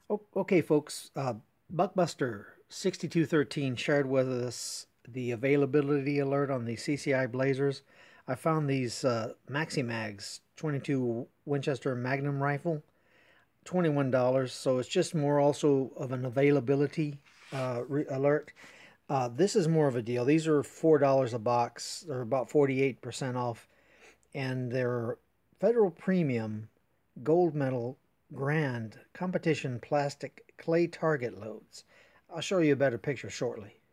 Okay, folks. Buckbuster 6213 shared with us the availability alert on the CCI Blazers. I found these Maximags 22 Winchester Magnum rifle, $21. So it's just more also of an availability alert. This is more of a deal. These are $4 a box. They're about 48% off, and they're federal premium gold medal grand competition plastic clay target loads. I'll show you a better picture shortly.